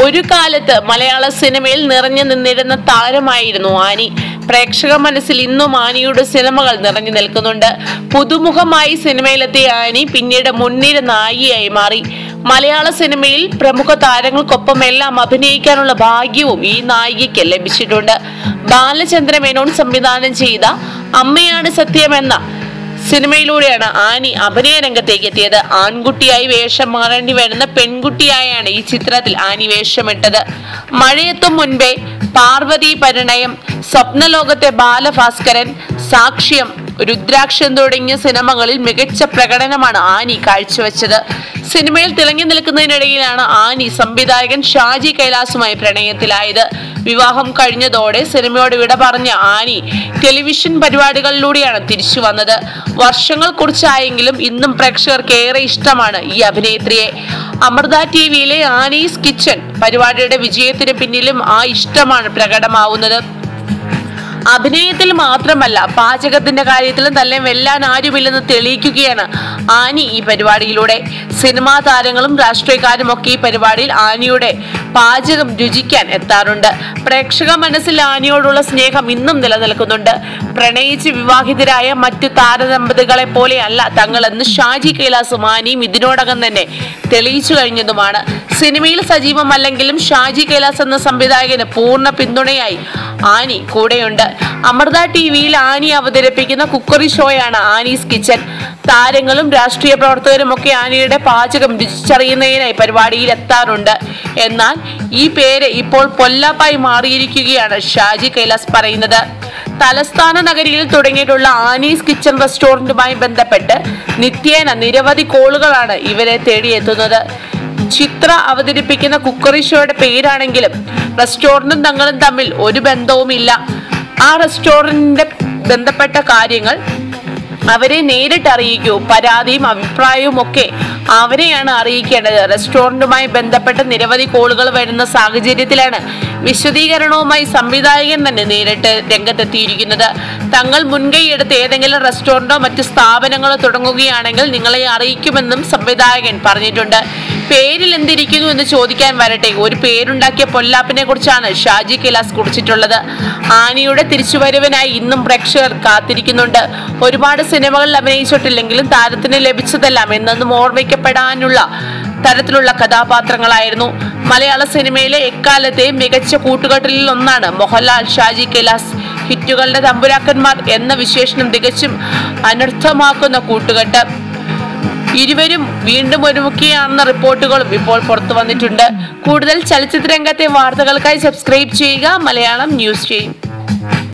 ഒരു കാലത്ത് മലയാള സിനിമയിൽ നിറഞ്ഞു നിന്നിരുന്ന താരമായിരുന്നു ആനി. പ്രേക്ഷക മനസ്സിൽ ഇന്നും ആനിയുടെ സിനിമകൾ നിറഞ്ഞു നിൽക്കുന്നുണ്ട്. പുതുമുഖമായി സിനിമയിലെത്തിയ ആനി പിന്നീട് മുൻനിര നായികയായി മാറി. മലയാള സിനിമയിൽ പ്രമുഖ താരങ്ങൾക്കൊപ്പം എല്ലാം അഭിനയിക്കാനുള്ള ഭാഗ്യവും ഈ നായികയ്ക്ക് ലഭിച്ചിട്ടുണ്ട്. ബാലചന്ദ്ര മേനോൻ സംവിധാനം ചെയ്ത അമ്മയാണ് സത്യം എന്ന സിനിമയിലൂടെയാണ് ആനി അഭിനയ രംഗത്തേക്ക് എത്തിയത്. ആൺകുട്ടിയായി വേഷം മാറേണ്ടി വരുന്ന പെൺകുട്ടിയായാണ് ഈ ചിത്രത്തിൽ ആനി വേഷമിട്ടത്. മഴയെത്തും മുൻപേ, പാർവതി പരിണയം, സ്വപ്നലോകത്തെ ബാലഭാസ്കരൻ, സാക്ഷ്യം, രുദ്രാക്ഷൻ തുടങ്ങിയ സിനിമകളിൽ മികച്ച പ്രകടനമാണ് ആനി കാഴ്ചവെച്ചത്. സിനിമയിൽ തിളങ്ങി നിൽക്കുന്നതിനിടയിലാണ് ആനി സംവിധായകൻ ഷാജി കൈലാസുമായി പ്രണയത്തിലായത്. വിവാഹം കഴിഞ്ഞതോടെ സിനിമയോട് വിട പറഞ്ഞ ആനി ടെലിവിഷൻ പരിപാടികളിലൂടെയാണ് തിരിച്ചു വന്നത്. വർഷങ്ങൾ കുറിച്ചായെങ്കിലും ഇന്നും പ്രേക്ഷകർക്ക് ഏറെ ഇഷ്ടമാണ് ഈ അഭിനേത്രിയെ. അമൃത ടിവിയിലെ ആനീസ് കിച്ചൺ പരിപാടിയുടെ വിജയത്തിന് പിന്നിലും ആ ഇഷ്ടമാണ് പ്രകടമാവുന്നത്. അഭിനയത്തിൽ മാത്രമല്ല, പാചകത്തിന്റെ കാര്യത്തിലും തന്നെ വെല്ലാൻ ആരുമില്ലെന്ന് തെളിയിക്കുകയാണ് ആനി ഈ പരിപാടിയിലൂടെ. സിനിമാ താരങ്ങളും രാഷ്ട്രീയക്കാരും ഒക്കെ ഈ പരിപാടിയിൽ ആനിയുടെ പാചകം രുചിക്കാൻ എത്താറുണ്ട്. പ്രേക്ഷക മനസ്സിൽ ആനിയോടുള്ള സ്നേഹം ഇന്നും നിലനിൽക്കുന്നുണ്ട്. പ്രണയിച്ച് വിവാഹിതരായ മറ്റു താരദമ്പതികളെ പോലെയല്ല തങ്ങളെന്ന് ഷാജി കൈലാസും ആനിയും ഇതിനോടകം തന്നെ തെളിയിച്ചു കഴിഞ്ഞതുമാണ്. സിനിമയിൽ സജീവമല്ലെങ്കിലും ഷാജി കൈലാസ് എന്ന സംവിധായകന് പൂർണ്ണ പിന്തുണയായി ആനി കൂടെയുണ്ട്. അമൃത ടിവിയിൽ ആനി അവതരിപ്പിക്കുന്ന കുക്കറി ഷോയാണ് ആനീസ് കിച്ചൺ. താരങ്ങളും രാഷ്ട്രീയ പ്രവർത്തകരും ഒക്കെ ആനിയുടെ പാചകം രുചിച്ചറിയുന്നതിനായി പരിപാടിയിൽ എത്താറുണ്ട്. എന്നാൽ ഈ പേര് ഇപ്പോൾ പൊല്ലാപ്പായി മാറിയിരിക്കുകയാണ് ഷാജി കൈലാസ് പറയുന്നത്. തലസ്ഥാന നഗരിയിൽ തുടങ്ങിയിട്ടുള്ള ആനീസ് കിച്ചൺ റെസ്റ്റോറന്റുമായി ബന്ധപ്പെട്ട് നിത്യേന നിരവധി കോളുകളാണ് ഇവരെ തേടിയെത്തുന്നത്. ചിത്ര അവതരിപ്പിക്കുന്ന കുക്കറി ഷോയുടെ പേരാണെങ്കിലും റെസ്റ്റോറന്റും തങ്ങളും തമ്മിൽ ഒരു ബന്ധവുമില്ല. ആ റെസ്റ്റോറന്റിന്റെ ബന്ധപ്പെട്ട കാര്യങ്ങൾ അവരെ നേരിട്ട് അറിയിക്കൂ. പരാതിയും അഭിപ്രായവും ഒക്കെ അവരെയാണ് അറിയിക്കേണ്ടത്. റെസ്റ്റോറന്റുമായി ബന്ധപ്പെട്ട് നിരവധി കോളുകൾ വരുന്ന സാഹചര്യത്തിലാണ് വിശദീകരണവുമായി സംവിധായകൻ തന്നെ നേരിട്ട് രംഗത്തെത്തിയിരിക്കുന്നത്. തങ്ങൾ മുൻകൈ എടുത്ത് ഏതെങ്കിലും റെസ്റ്റോറന്റോ മറ്റ് സ്ഥാപനങ്ങളോ തുടങ്ങുകയാണെങ്കിൽ നിങ്ങളെ അറിയിക്കുമെന്നും സംവിധായകൻ പറഞ്ഞിട്ടുണ്ട്. പേരിൽ എന്തിരിക്കുന്നു എന്ന് ചോദിക്കാൻ വരട്ടെ, ഒരു പേരുണ്ടാക്കിയ പൊല്ലാപ്പിനെ കുറിച്ചാണ് ഷാജി കൈലാസ് കുറിച്ചിട്ടുള്ളത്. ആനിയുടെ തിരിച്ചുവരവിനായി ഇന്നും പ്രേക്ഷകർ കാത്തിരിക്കുന്നുണ്ട്. ഒരുപാട് സിനിമകളിൽ അഭിനയിച്ചിട്ടില്ലെങ്കിലും താരത്തിന് ലഭിച്ചതെല്ലാം എന്നും ഓർമ്മിക്കപ്പെടാനുള്ള തരത്തിലുള്ള കഥാപാത്രങ്ങളായിരുന്നു. മലയാള സിനിമയിലെ എക്കാലത്തെയും മികച്ച കൂട്ടുകെട്ടിൽ ഒന്നാണ് മോഹൻലാൽ ഷാജി കൈലാസ്. ഹിറ്റുകളുടെ തമ്പുരാക്കന്മാർ എന്ന വിശേഷണം തികച്ചും അനർത്ഥമാക്കുന്ന കൂട്ടുകെട്ട്. ഇരുവരും വീണ്ടും ഒരുമുഖിയാണെന്ന റിപ്പോർട്ടുകളും ഇപ്പോൾ പുറത്തു വന്നിട്ടുണ്ട്. കൂടുതൽ ചലച്ചിത്ര രംഗത്തെ വാർത്തകൾക്കായി സബ്സ്ക്രൈബ് ചെയ്യുക മലയാളം ന്യൂസ് ചെയ്യും.